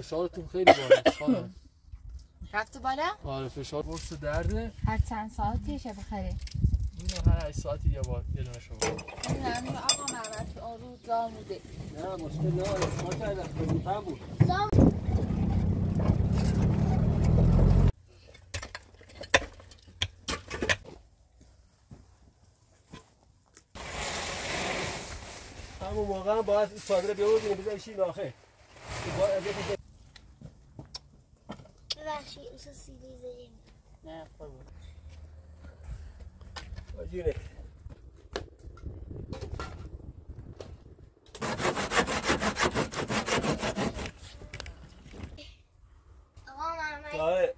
فشارتون خیلی بالاست خانم. رفته بالا؟ آره فشار قرص درده. هر چند ساعتی شب بخری؟ اینو هر 8 ساعتی یه بار یه دونه شما. نه آقا محمد اون روز زاموده. نه مشکل نه استفاده کردم بزرگتر بود. همون موقع هم باید چادر بیاوردیم بذاریشی داخل. ببخشید اصلا سیدی زدیم. نه قربون. جونت. آقا محمد آره.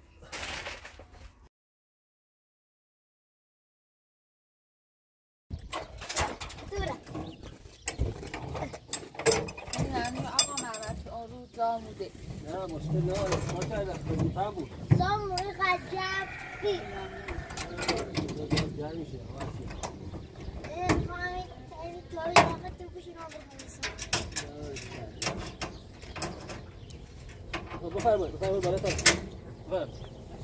دورم. نه آقا محمد اون روز زاموده. نه مشکل نه استفاده کردم بزرگتر بود. زاموی قجبی. گرم میشه فهمید داری آقا تو کشی نام بفرمایید بالا تا بفرمایید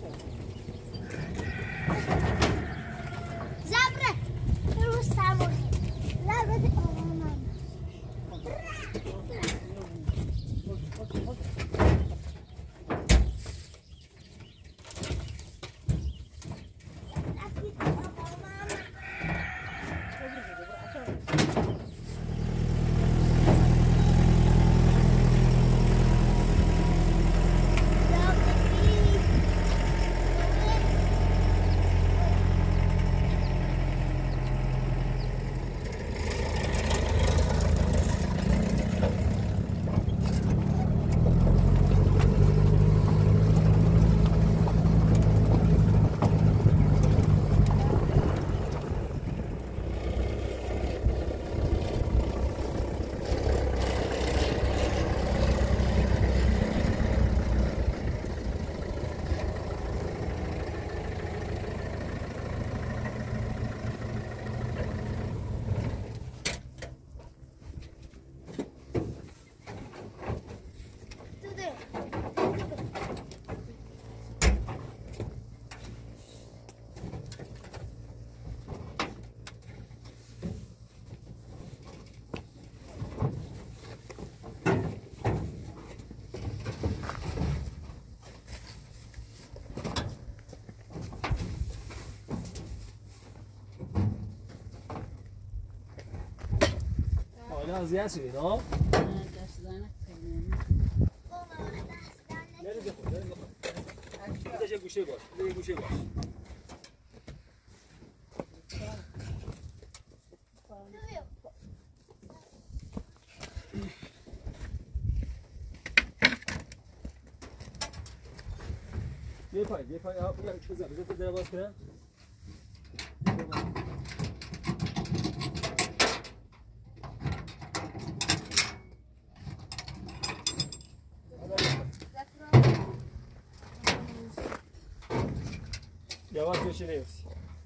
زبره رو سموری زبره آقا من اذیت شدید ها؟ دست زنه خیلی نریزه خود نریزه خود یه گوشه باش یه گوشه باش یه پای آب بگم چه بزن بزن در باز کنم yavaş geçiriyoruz.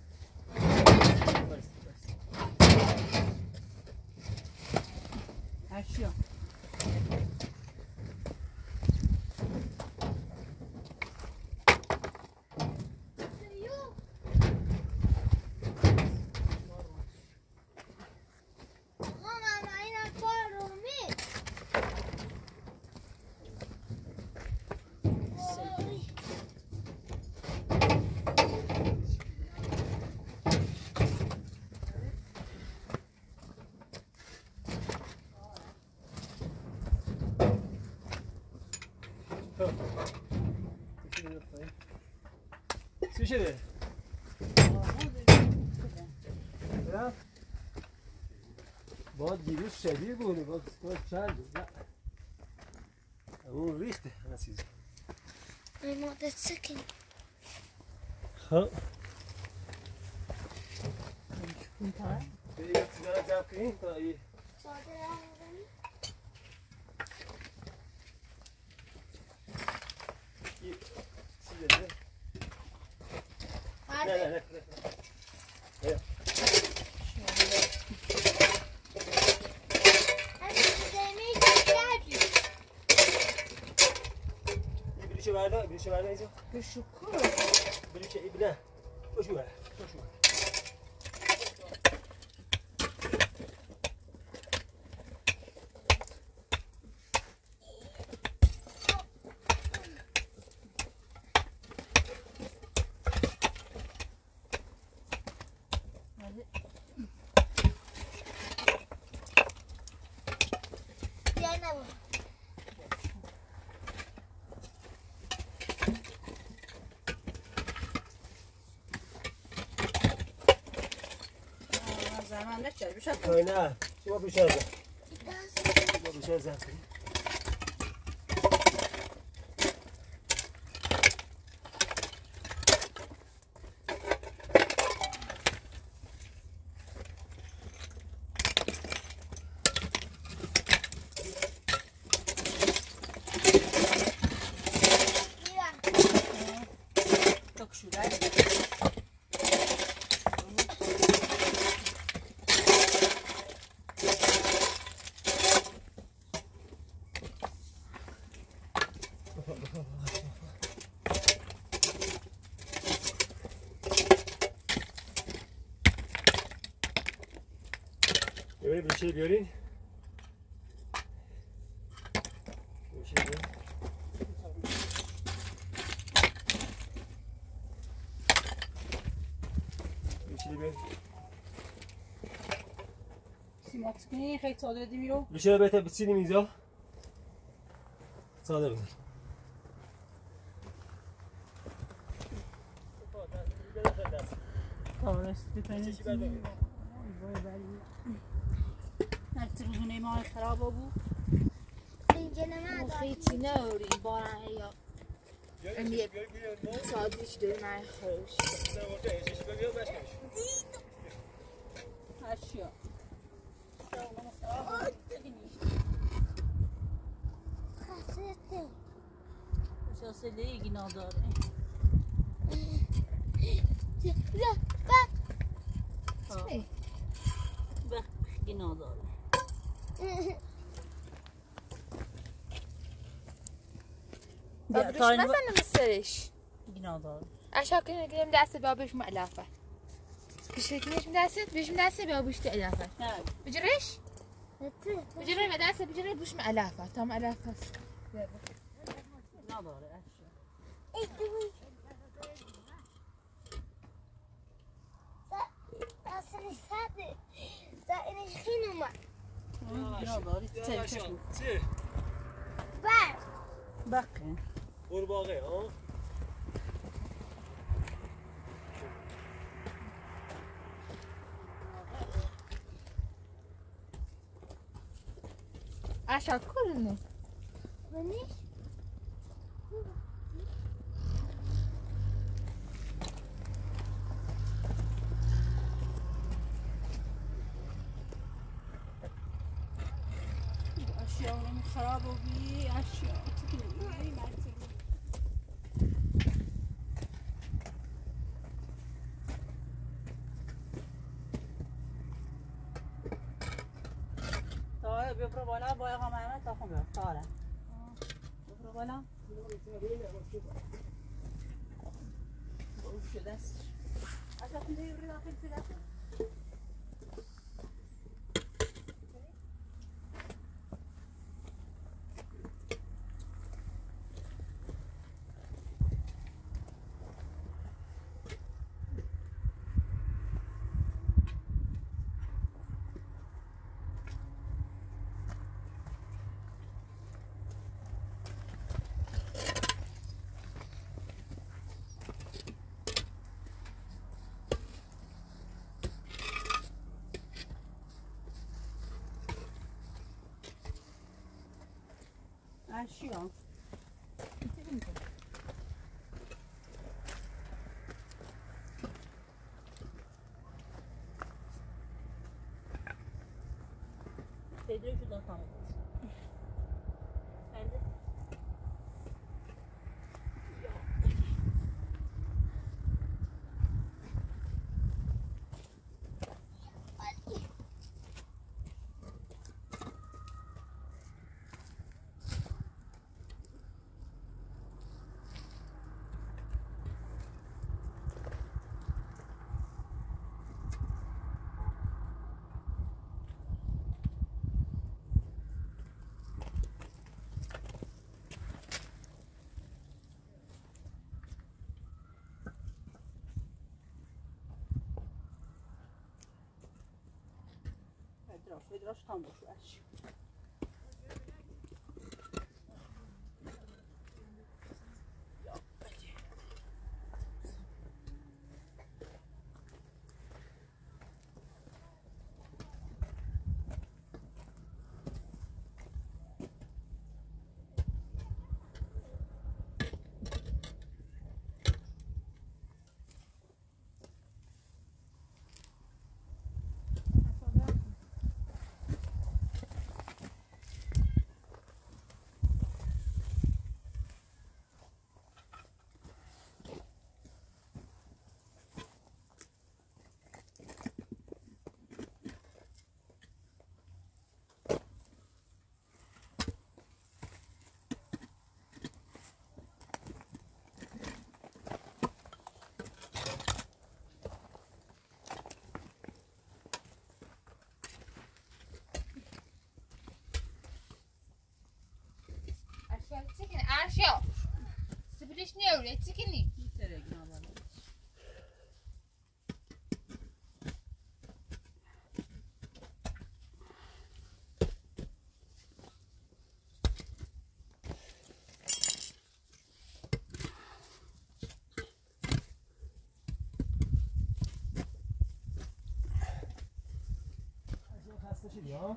Açıyor. چی شده؟ باد دیروز شدید بود باد چند اون ریخته همه چیز اما that's second خب Tá. یه سیگار جمع کنیم تا یه نه بشه برای اینجا بشو کن بریم چه ایبنه بشو برای بشو برای زمان نشد بشه نه شما بیشتر زن شما بیشتر زن ببینیم بریشه بیارین بریشه بیارین بریشه بیارین سیماکس کنی خیلی ساده دیمی رو بریشه رو بهتر بچینیم اینجا ساده بزن تارست بکنید هر تلویزیون ما خراب بود اینجا نمه خیلی نوری بارن یا امی سازش داره من خوش اشیا خسته شاسه لیگی نداره بیا بخی نداره بابروش مثلا مسترش اینا داره عشان کنه گریم دست بابش معلافه بشکنیش دستت بيش دست بابوش تعلافه بجريش بجري مدرسة بجري بوش معلافه تام معلافه اینا داره اشیا اصلا ساده اینش خیلی ما اینا داره چه بر بقی قورباغه ها عشان كلنا منیش اشیا اونم خراب و بی اشیا تکنی مرتی طاره ببرو بالا با آقا محمد تا خوبه طاره ببرو بالا شده است عشان تنده يبرد داخل في داخل اشیا پیدر شده خواهد بله ادراش tam boşu aç. Arşa. Sıfırış ne öyle? Çıkın. خسته شدی ها؟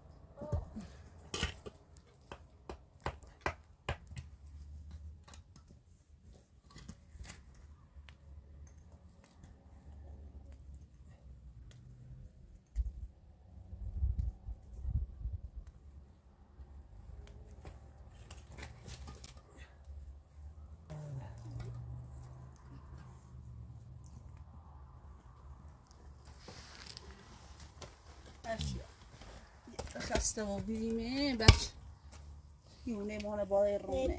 خسته و بیمه بچه یونه مال بالای رومه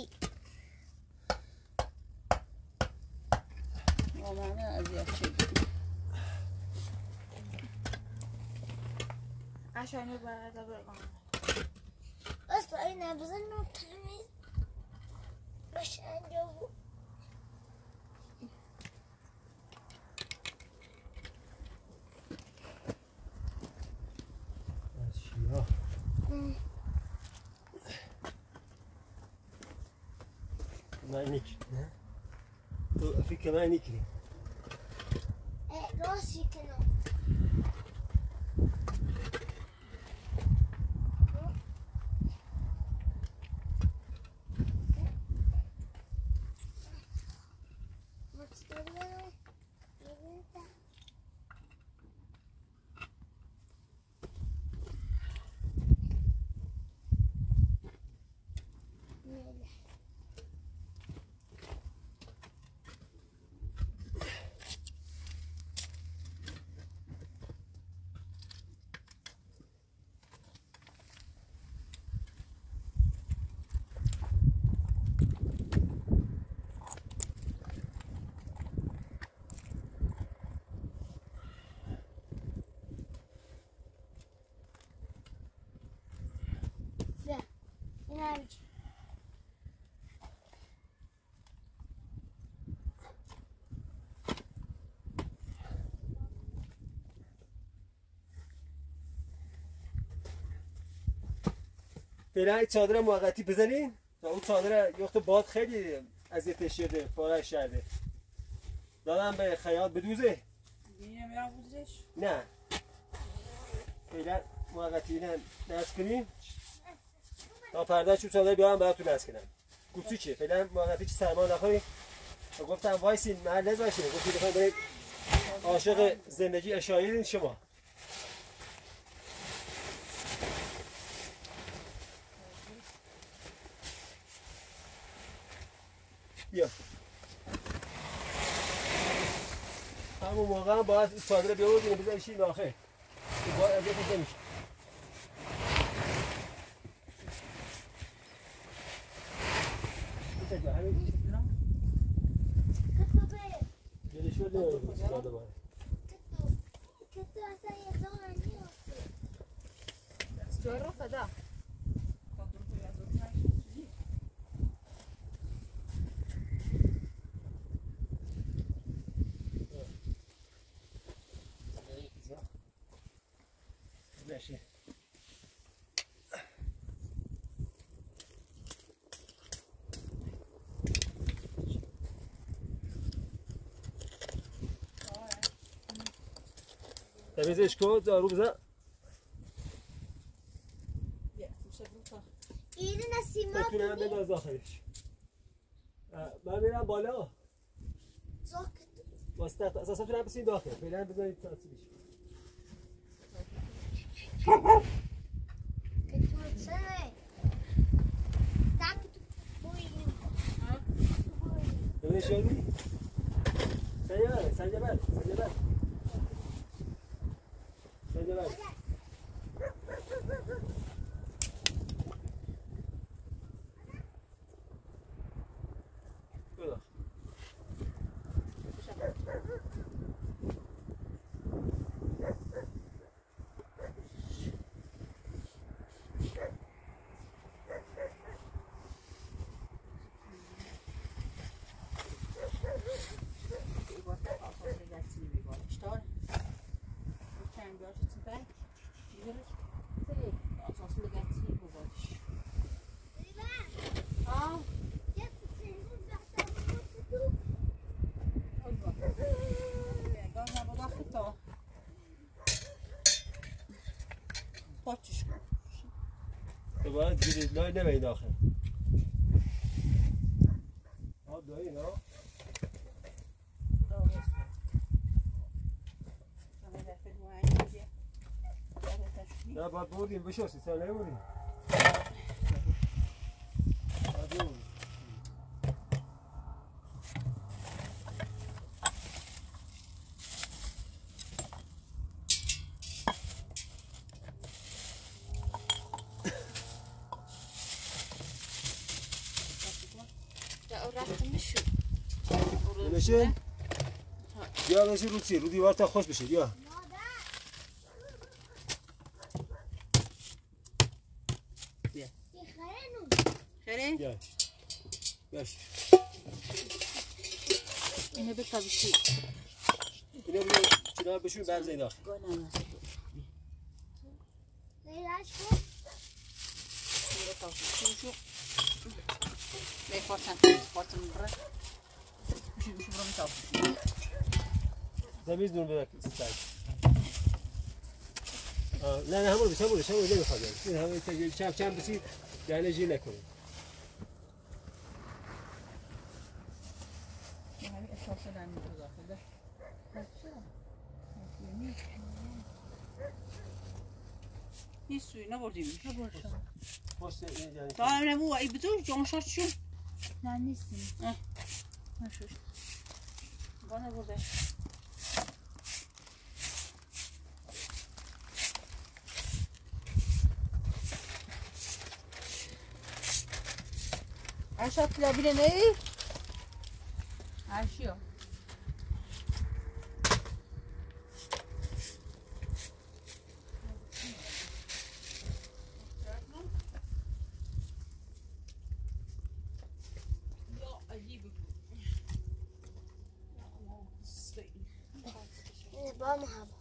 مامانه اذیت شدیم عشان باید برگم. اصلا این نبزن تمیز باشه انجام ما نكري تو في كمان نكري راسي كنا نرجع فعلا چادر موقتی بزنین تا اون چادر یخت باد خیلی اذیتش شده پارش شده دادم به خیاط بدوزه دیگه میرم بودش نه فعلا موقتی اینم نصب کنیم تا فردا چوب چادر بیارم براتون نصب کنم کوچیکه فعلا موقتی چه سرما نخورید گفتم وایسین محل نذاشین گفتید بخواید برید عاشق زندگی اشایین شما بیا همون موقع هم باید چادر بیاورد بزنیشین داخل این باید از یه نمیشه شده استفاده باید كنت أصلا يزعل جارو فدا. باشه. تمیزش کن دارو بزن. اینو نسیما بتونم بنداز داخلش. من میرم بالا. واسه اساسا تو نبسین داخل. فعلا بذارید تا چی بشه. ببینشونی. سنجبر. باید گیرید لای نمید داخل آب دایی نه؟ نه باید بردیم بشاستی ساله بردیم بشه بیا بشه رو دیوار تا خوش بشه بیا خیره؟ بیا باش اینو بکابیشی اینو بیا چرا بشون برزه داخل لیلاش کن میخواستم بره میشه برو میتافت زمیز دون بده نه همون بشه نمیخواد این همه چم بسی دهنجی نکنه همین احساس دارم داخل نیست سوی نبردیم دارم نبو ای بدون جان شد شو نه نیستیم نشوش با نبرده عشق لابیله نی عشیو با ما هم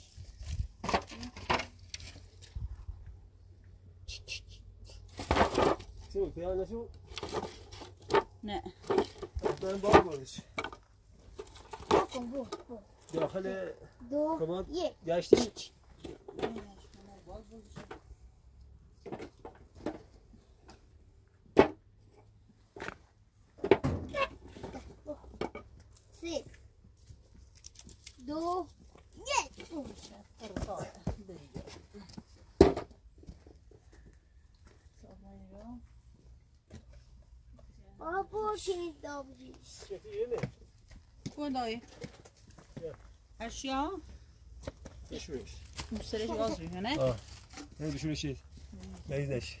چون پیان نشو نه من باز بردش برو داخل دو کمان یک گشتی سه دو یک بابا که دابریش کدای اشیا بشورش مسترش باز روی نه آه نه بشورشید نیزش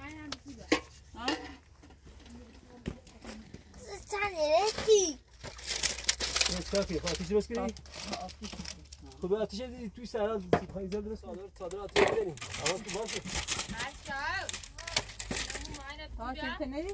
سنرتی این کافیه آتیشی بس کنی؟ خب آتیش دیدی توی سران پاییزه درست صادر آتیش بزنیم حواس تو باشه ها چه نری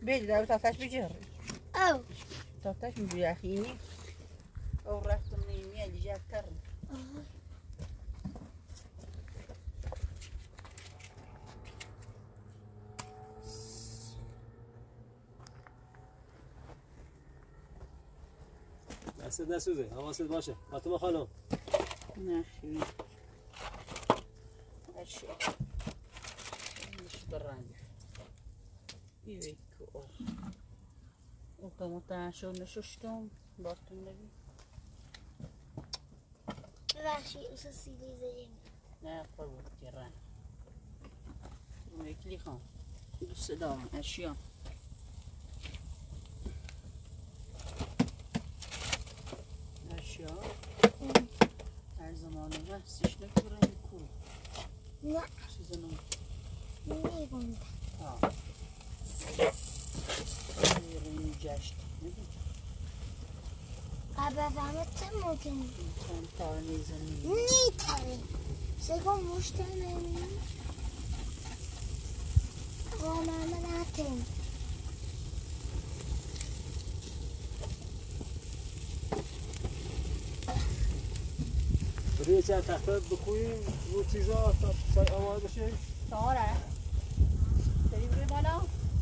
بيجي ده تفتش بجهر أو تفتش بجاخيني أو رحت من يمين اللي جاك كرم دست نسوزه حواست باشه فاطمه خانم نخي أشي مش براني يبيكو وكم شو نشوشتم بارتون نبي ببخشی اساسی زدیم نه قربون گران میکلی خان دوست دارم اشیا اشیا هر زمانه بحثش نکنم کو نه چیزا نمیگم این جشت قبل فهمت ممکن چند تا نیزنی نیتره سگم مشتر نمیم قامم نتیم روی چند تخته بخوییم رو چیزا تا سای آماده بشه ساره بریم روی بالا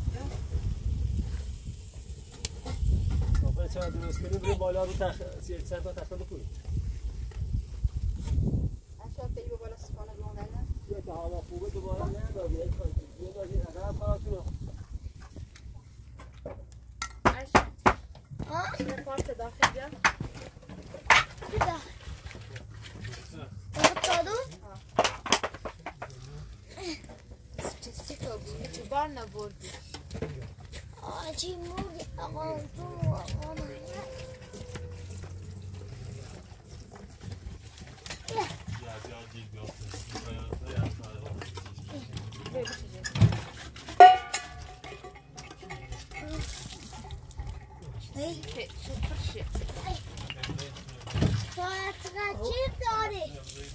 تا چند درست کنیم روی بالا رو چند تا تخته بخوییم اشیا تایی به بالا سپانه بیاندن یه که هوا خوبه دوباره نه داری یک کاری کنیم یه داری عقب خواهتون رو به پارت داخل بیا بدا افتادو چه تو بودی چه بار نبردی آجی موگی آقا تو آقا ساعت چی داری؟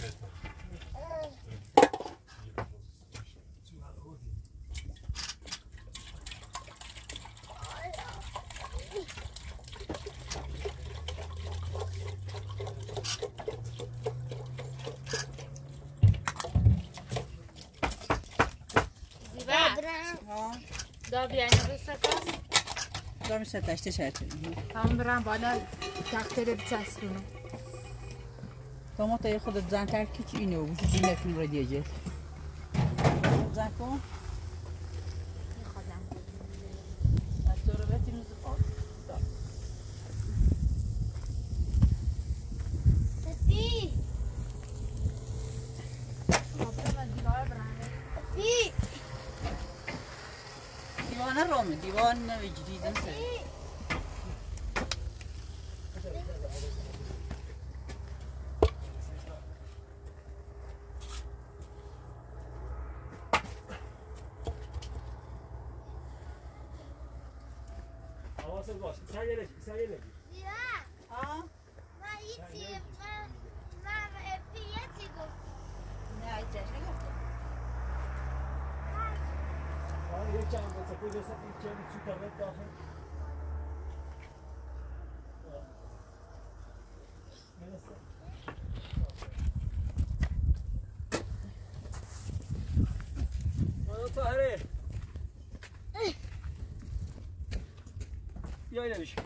دا بیانی رو سکاس دارم ستشته شرطه هم برم بالا تخته رو بچسبونم تا تا خودت زن تر کیچ اینه و چیزی نکنی رو دیگه زن کن میخوادم از تو رو بهتی روز خواهد تفی من دیوار برنده تفی دیوانه رومه دیوان نویجریدن سر حواست باشه سر یه نگی ها؟ من یکی من افی یکی گفت نه ایچش نگفتم آره یک چند بسه کوی دسته این چند چی کارت داخل طاهره بیا اینه میشه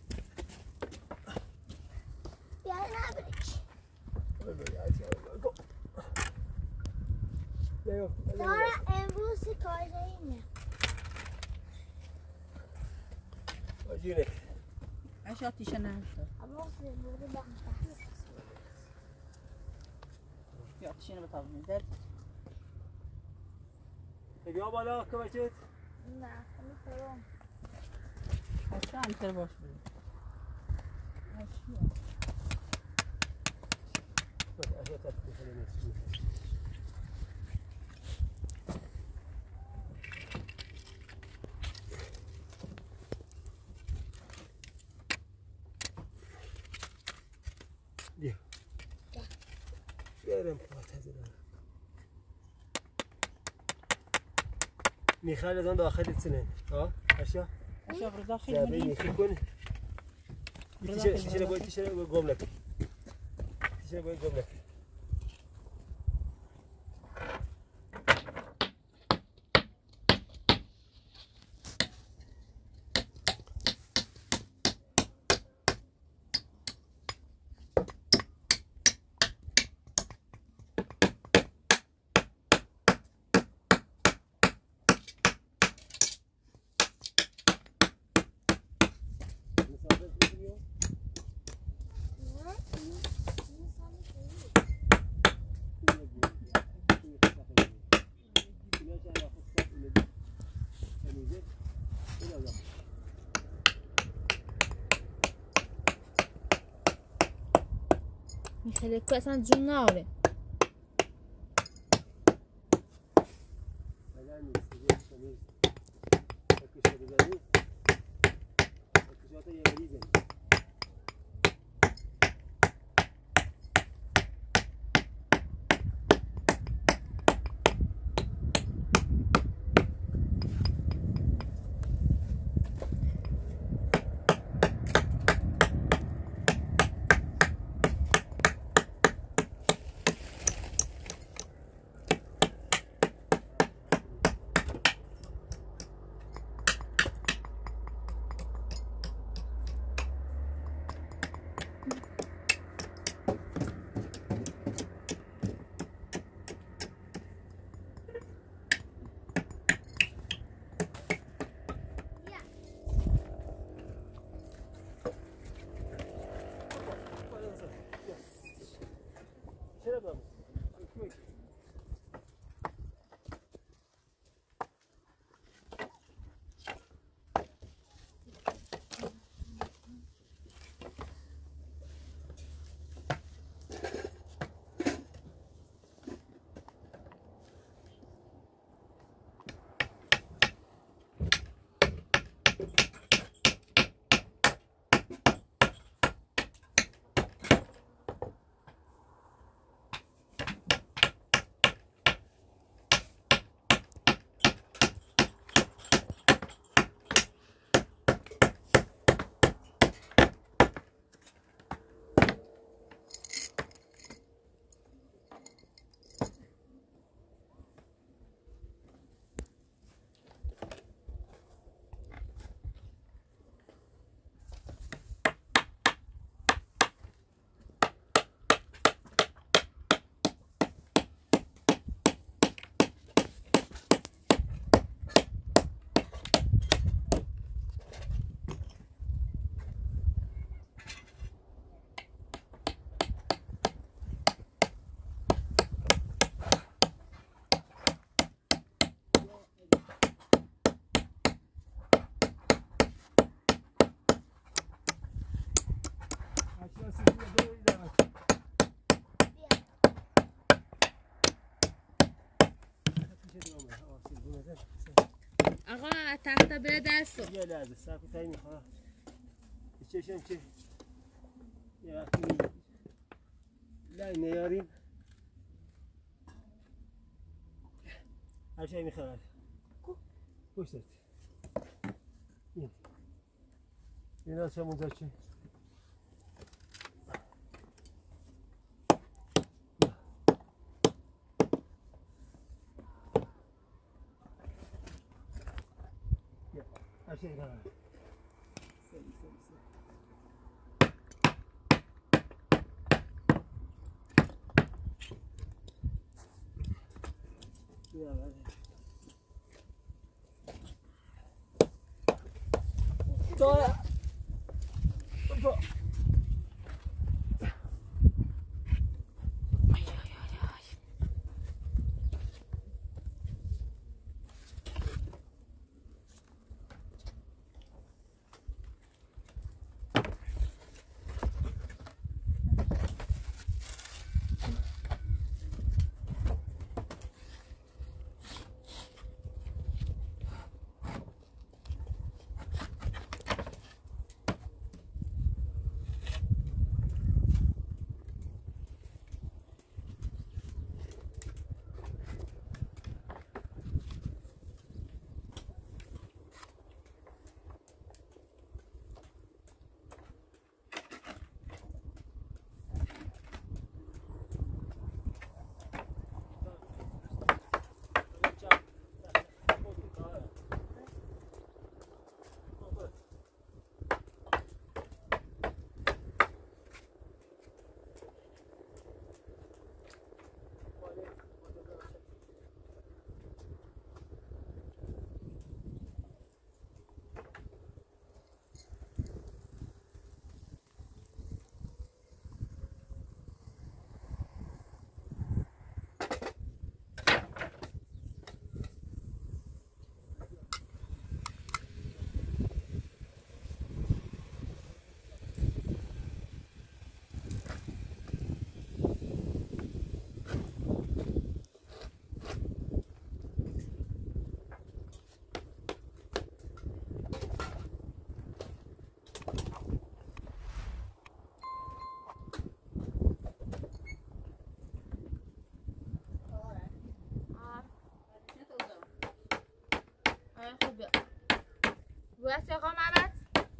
بیا نبرش دارا امروز کار اینه آجینه اشیا تیشه نشد اما سنبوری بخشت یا تیشه نبا تابونی در بیا بالا کمکت نه میخورم اشیا همتر باش بود اشیا اشیا تفکیف نمیسی بیا بیارم پاتت دارم میخواد از آن داخل سنه اشیا برو داخل زبه کنی میخی کن تیشه باید تیشه گم نکن تیشه باید گم نکن میخواد که اصلا جون ناره آقا تخته بره دستو یه لحظه صرف تایی میخواه چشم که یه وقتی لای نیاریم هر شایی میخواد پشت دارد این از همونجا چه هر شایی میخواد Rồi. خوب بیا بس آقا محمد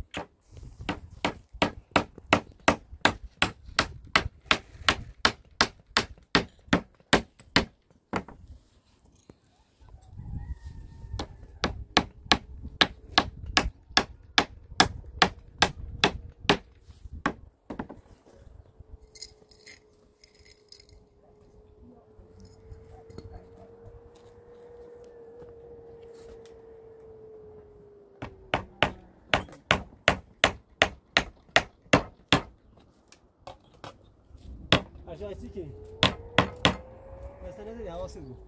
Aşağısı ki. Mesela de havası bu.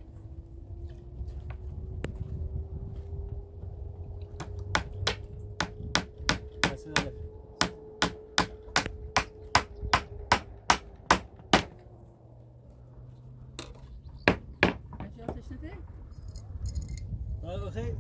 Mesela de. Aşağı ateş ne? Bak bakayım.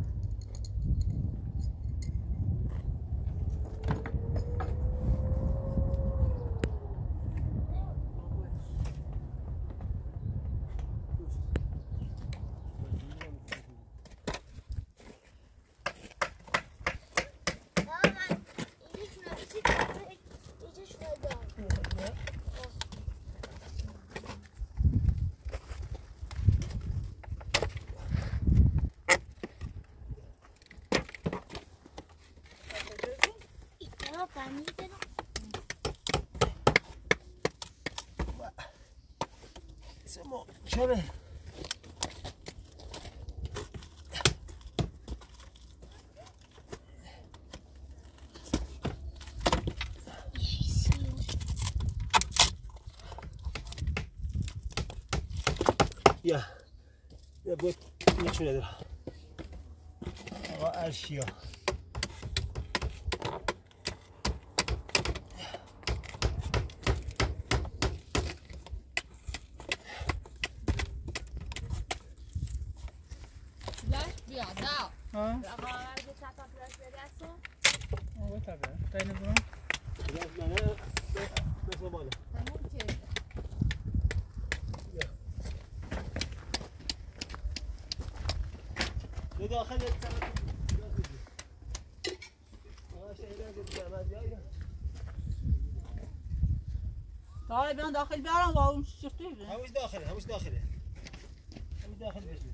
Siamo, şöyle. Ya bu niçin ama her şey. بیا دا ها آقا اول به چپ پلاس برسه آقا طبعا تاین برام نه مثل بالا تموم کرد به داخل تعال بیان داخل بیارم و اون شیختی همش داخله همش داخل بشین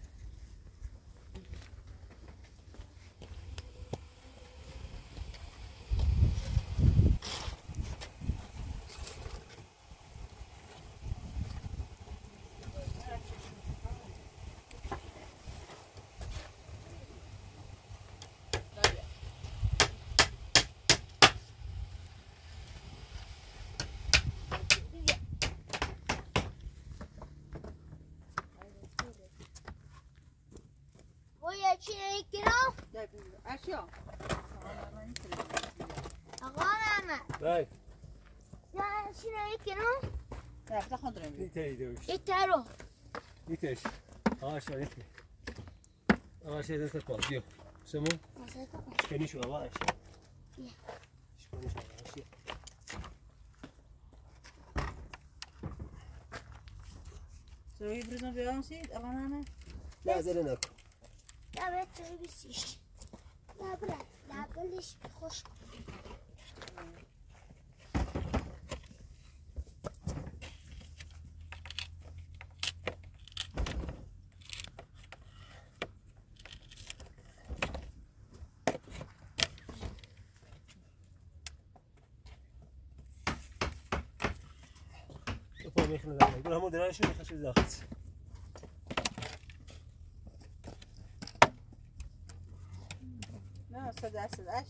اشیا آقا محمد بله یا چی کنم؟ رفته خود رو میگه دیتریدوش ایترو دیتش آش دیتی آش دست پا بیا سمو شکنی شو آش شکنی شو آش سوی بریزم بیارم سید آقا نه نه زره نکن نه باید توی بیسیش نه برد نه بلش خوش کن پا میخونه دارم برو همون درایشو میخواد داخل نه صدا صداش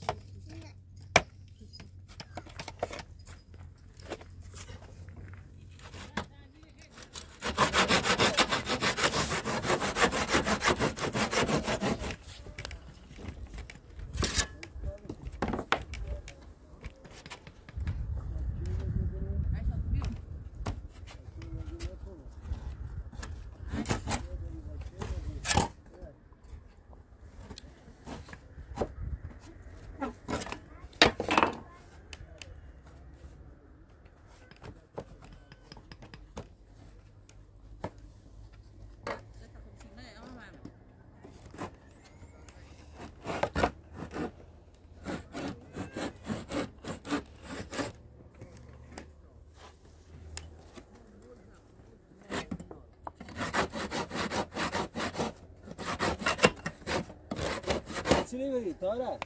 گوشی نمیدی تاره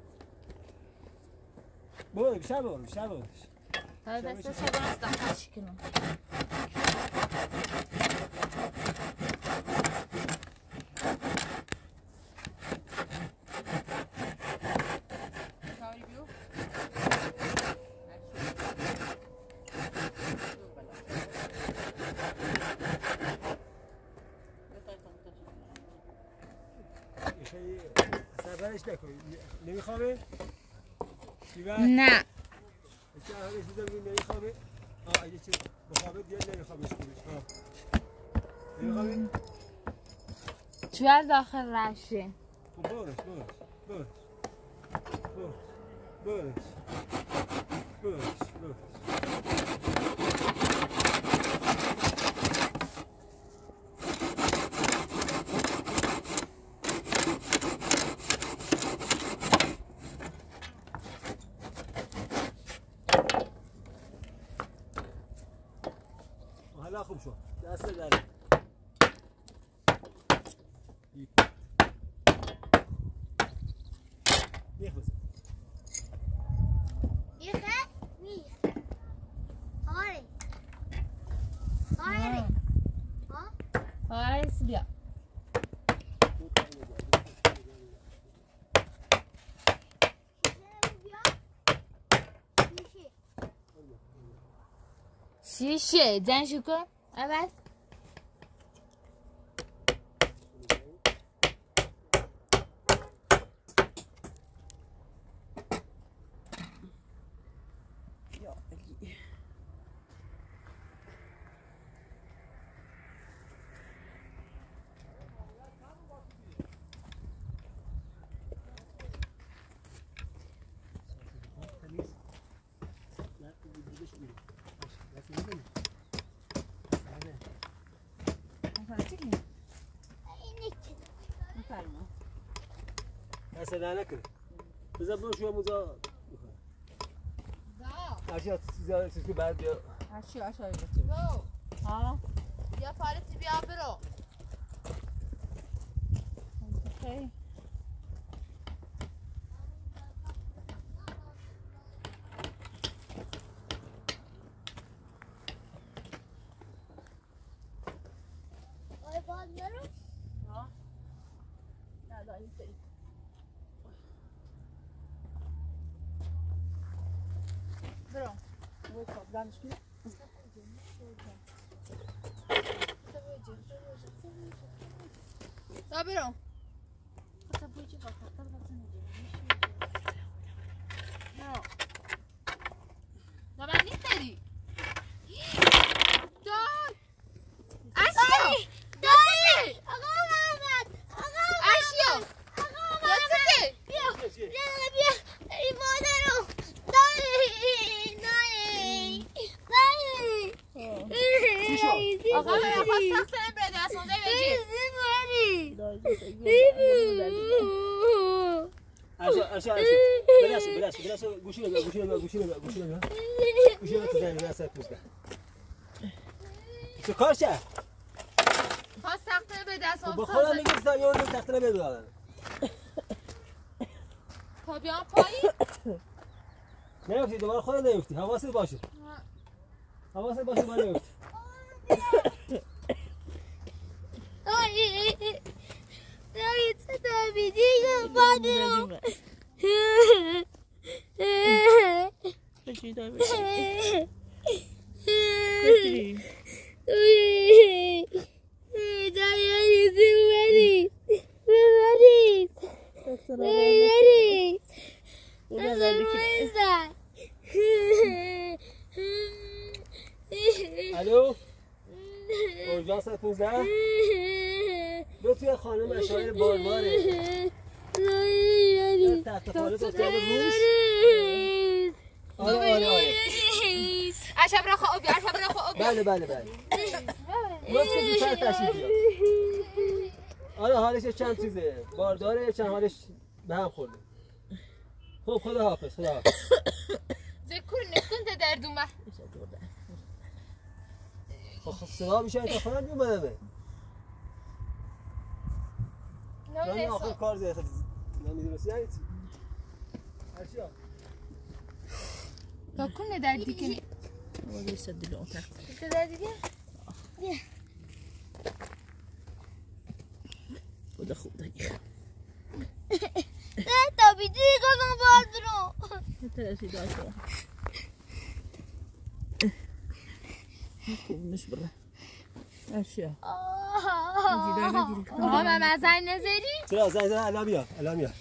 برو بیشتر برو بیشتر برو هاي بس شباب استحاش كنو سربرش نکن نمیخوابه؟ نه چه هرچی زمین نمیخوابه؟ اگه چه بخوابه دیگه نمیخوابه شکلش نمیخوابه؟ چوال داخل رشه برش حالا خوب شد دست داری میخوز هاي بیا شیشه زنشو کن اول صدا نکنه بذار برو شما موزا هرچی زیاده چیز که بعد بیا هرچی آشایی بچه برو ها یا پارتی بیا برو خیلی برو دانش کنی؟ دا برو دا من نیست داری دای اشیا دای آقا محمد اشیا دای بیا ای مادرم آقا من خواست سخت بده از اونجا بجی اشیا بلاش گوشی نگاه تو زنی نسر پوزده چه کار چه؟ خواست سخت بده از با خودم میگم تا یه اون تخته رو بدارن تا بیان پایی نیفتی دوباره خودم نیفتی حواست باشه ما نیفتی دایی چه دامیدی مادرم بچه دار بچه دایی ببرید الو اورژانس 15 لطفی خانم اشاره بارواره تحت خالص اتاق روش آره عشب را خواب بله لطفی دوستر تشریف بیار آره حالش چند چیزه بارداره چند حالش به هم خورده خب خدا حافظ ذکر نکن در دومه خب صدا میشه تا خودم بیومدمه من آخر کار زیاده نمیدونستی یعنی چی؟ اشیا تا کنه در دیگه ولی سد اتاق تو در دیگه خدا خوب دیگه نه تابیدی کنم باز رو ترسی داشته خوب نیست برا اشیا آقا من زنگ نزدی؟ چرا زنگ زن الان بیا الان بیا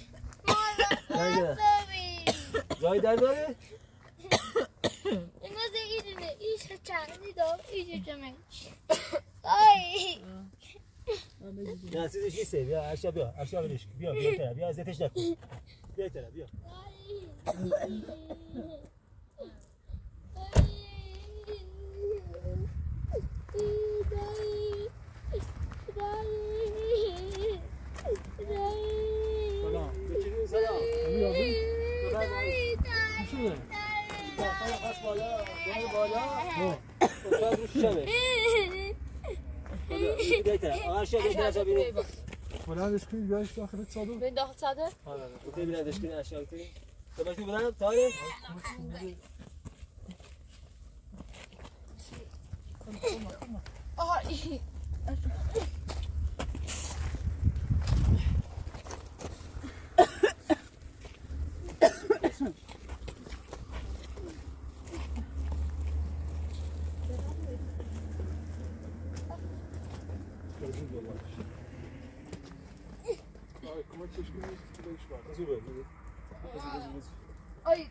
جای در داره؟ اینو زیدینه ایش چندی دار ایش جمعش آی نه چیزش نیسته بیا اشیا بیا اشیا بلیش بیا بیا تر بیا ازتش نکن بیا تر بیا سلام بچینی سلام بیا بیا خواست بالا بالا خواست روش شمه بیایتر آرشا بیایتر اشیا بینی بلندش کنید بیایش داخل صادر به داخل صادر؟ آره بوده بلندش کنی اشیا کنی تو باشی بودم تایه آها ay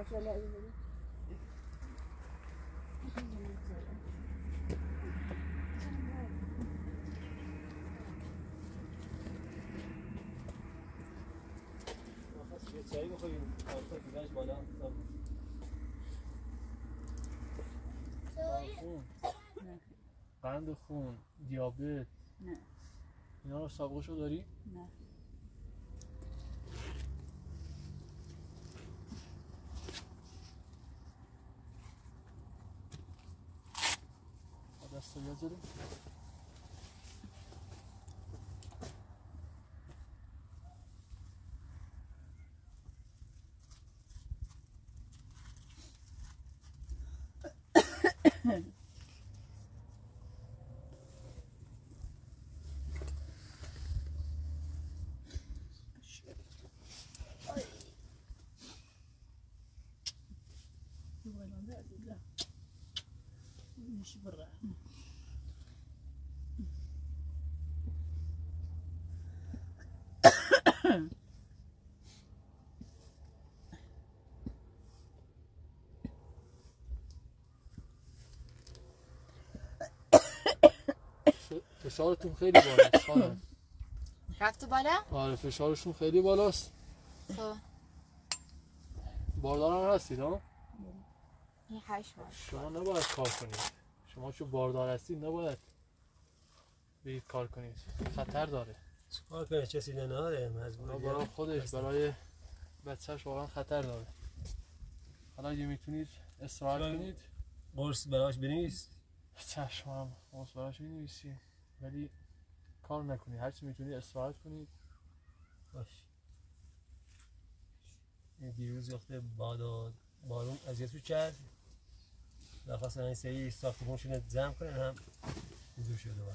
چایی بخوریم دیگرش بالا قند خون دیابت نه اینا رو سابقشو داری؟ نه دست رو بذاری؟ فشارتون خیلی بالاست خانم. رفت بالا؟ آره فشارشون خیلی بالاست. خب باردار هم هستید ها؟ این 8 ماه شما نباید کار کنید. شما چون باردار هستید نباید برید کار کنید. خطر داره. کار کنه چیزی نناره مجبور برای خودش برای بچهش واقعا خطر داره. حالا اگه میتونید استراحت کنید قرص براش بنویس چشمم قرص براش بنویسی ولی کار نکنید هرچی میتونید استراحت کنید. باش این دیروز وقت بارون اذیتو کرد درخواستن این سری ساختمونشون جمع کنن هم حضور شده دوباره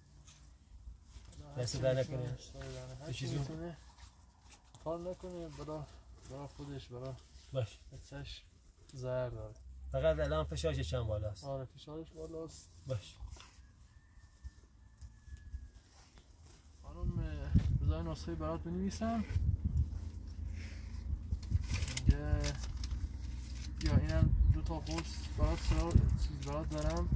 دست در نکنه چیزی میتونه کار نکنه برای خودش برای باش بچهش ضرر داره. فقط الان فشارش چند بالاست. آره فشارش بالاست. باش خانم بذار نسخه برات بنویسم. میگه بیا اینم 2 تا قرص برات چیز برات دارم.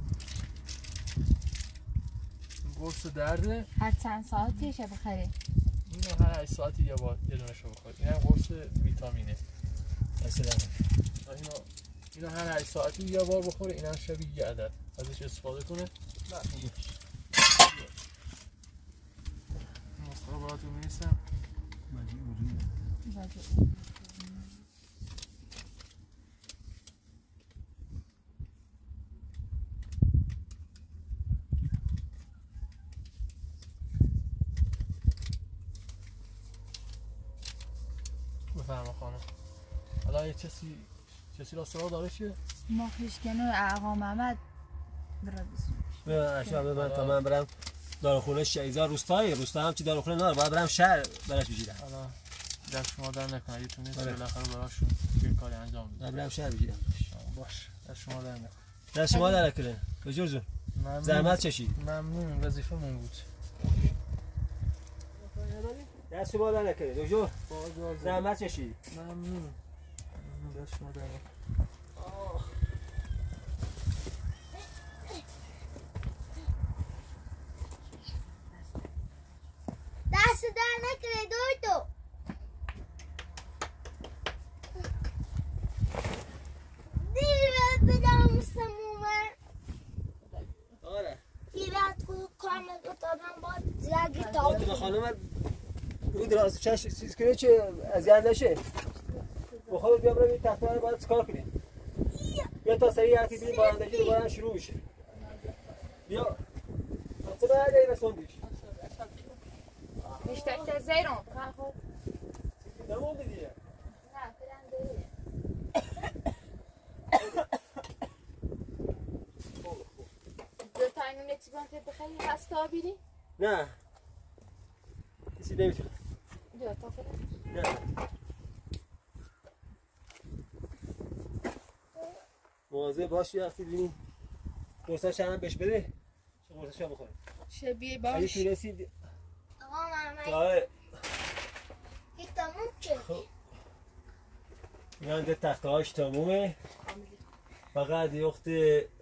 قرص درده. هر چند ساعتیشه بخری؟ اینو هر 8 ساعتی یه دونشو بخوری. اینم قرص ویتامینه. اصلا اینو هر 8 ساعتی یه بار بخوره. اینم شبیه یه عدد ازش استفاده کنه. نسخه برات می‌نویسم. بفرما خانم. حالا یه کسی را سراغ داره چیه؟ ما پیشکنه آقا محمد به اشیا به من تا من برم داروخونه شیزا روستا هم چی داروخونه نداره، باید برم شهر براش بگیرم. حالا دست شما در نکنه، اگه تونست بالاخره براشون یه کاری انجام بده. برم شهر بگیرم. باش، دست شما در نکنه. دست شما در نکنه. بجور جون. زحمت کشید. ممنون، وظیفه‌مون بود. دست شما در نکنه. دکتر. زحمت کشید. ممنون. دست شما در نکنه. دست در نکنه دکتر. دیر بدم سمومه. آره. دیر کارم دادم با زیادی تو تاوی. خانم رو دراز چیز کنه چه اذیت نشه. بخواد بیا بریم تخته رو باید کار کنیم. بیا تا سریع حرفی بیم بارندگی دوباره شروع میشه. بیا. تو بعد این رسوندیش. بیشتر تا زیرون. نمونده دیگه. نه فعلا دیگه. دو تا اینو نتیبان بخری هست تا بیری؟ نه. کسی نمیتونه. دو تا فعلا. نه. مواظب باش وقتی ببینی قرصاش هم بهش بده. چه قرصاش هم بخوره. شبیه اگه باش. تونستی آقا محمد آره. یک تموم که. اینا ده تخته هاش تمومه. فقط یه وقت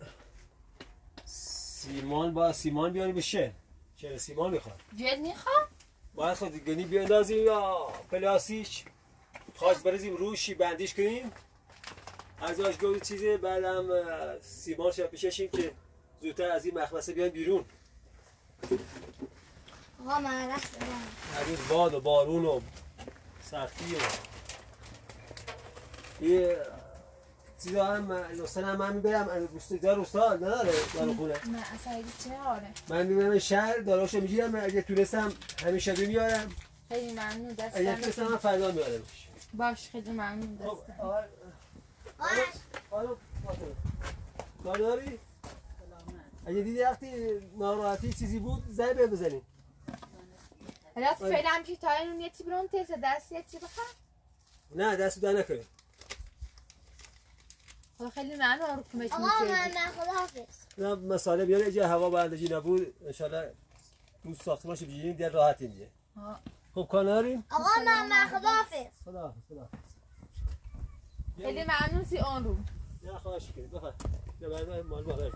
سیمان بیاری بشه. چرا سیمان میخواد؟ جل میخوام؟ باید خود گنی بیاندازیم یا پلاستیک خواست بریزیم روشی بندیش کنیم از آش گود چیزه بعدم سیمان شب بششیم که زودتر از این مخمسه بیان بیرون. آقا من رست دارم. هنوز باد و بارون و سختی و یه چیزا هم لستن هم من میبرم روستا نداره داروخونه. نه اصلا چه حاله؟ من میبرم شهر داروشو میگیرم اگه تونستم همیشه میارم خیلی ممنون دستم. اگه تونستم من فردا میارمش. باش خیلی ممنون دستم. کار داری؟ اگه دیدی وقتی ناراحتی چیزی بود زنگ بزنی. حالا فعلا که تا اینو یه چی برون تیسه دست یه چی بخواه؟ نه دست در نکنه. خیلی ممنون رو کمک آقا می‌کردی. من خداحافظ. نه مساله بیاره اینجا هوا بردگی نبود انشالله تو ساختمانش بگیریم در راحتیم دیگه. خب کار نداریم؟ آقا من خداحافظ. خدا. خیلی ممنون سی آن رو. نه خواهش کنید بفرم. یا برای مال بخیر.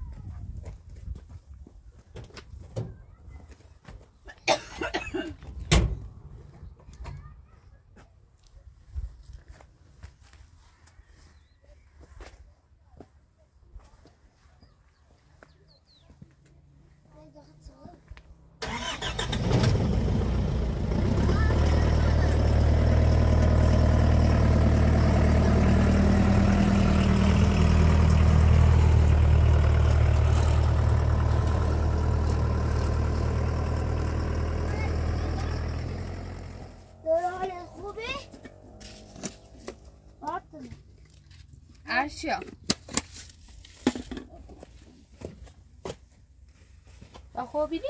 دوران خوبه؟ ارشیا با خوابیدی؟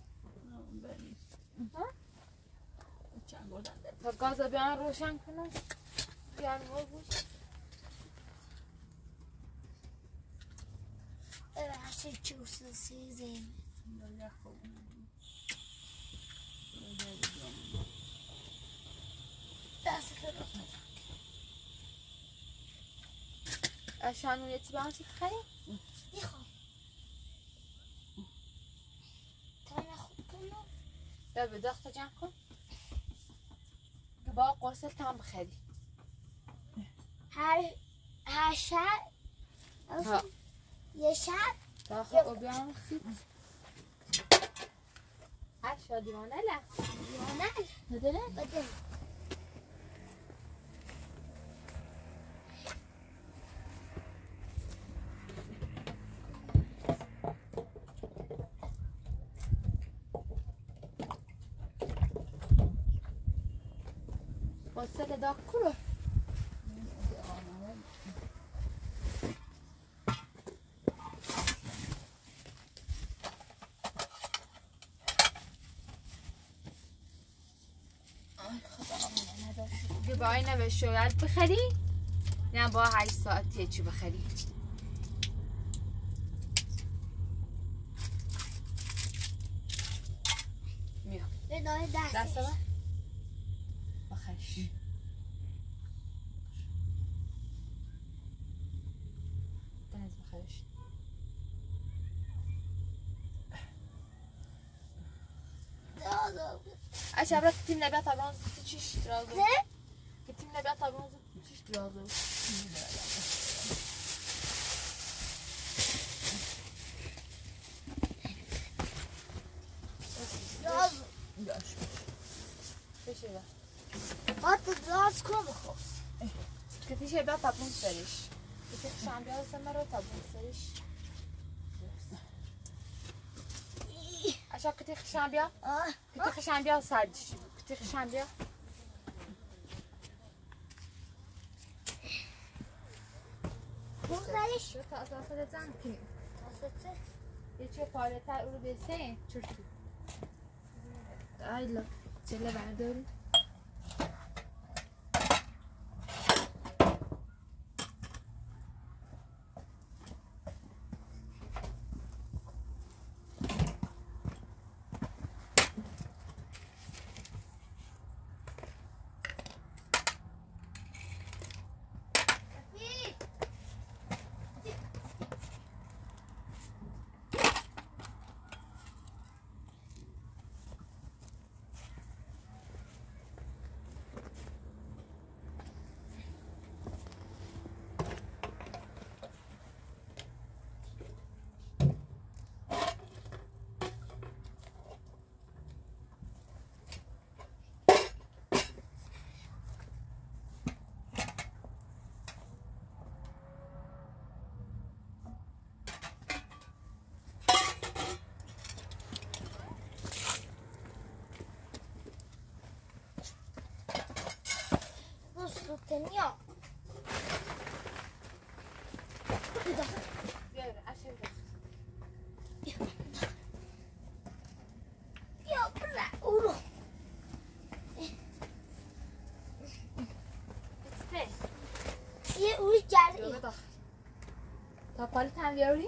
تا گازا بیان روشن کنم بیان بود ببخشید چوس سیزیم. دست فرد. اشانو یه چی چی خیلی؟ میخوام. تایم خوب کنم. یا به داخت جمع کن با قرصل تام بخری هر شب یه شب داخل او بیان سید هر شادیانه لح یانه نداره؟ بده. وصل دا كله دبای نوشت بخری نه با 8 ساعت چی بخری میام دست با بخرش دنز بخرش عشان كتير نبات طبعا تشيش درازو كتير نبات طبعا تشيش درازو بشه بقى حط دراز كله خلاص كتير نبات طبعا سريش كتير شام بيا سمرة طبعا سريش عشان كتير خشام بيا كتير خشام بيا سادش كتير خشام بيا بغزش شو تأساسا زنكني واسطه يجي فارتا رو بسين شرطي هاي لا تشيله بعدين الدنيا يلا عشان يا برا قولوا استنى يا وجعلي يلا ضخ طب قالت عن يوري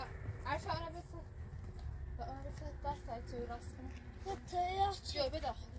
عشان انا بس دست توی راست کنم يا بیا بدخ